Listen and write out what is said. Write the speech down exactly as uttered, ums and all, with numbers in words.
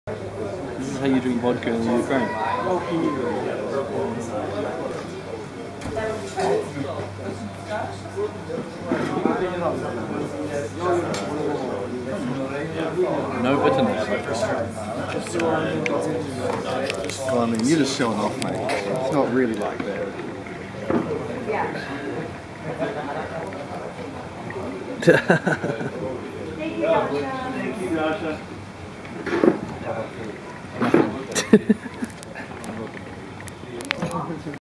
This is how you drink vodka in Ukraine. No bitterness. Well, I mean, you're just showing off, mate. It's not really like that. Thank you, Dasha. Thank you, Dasha.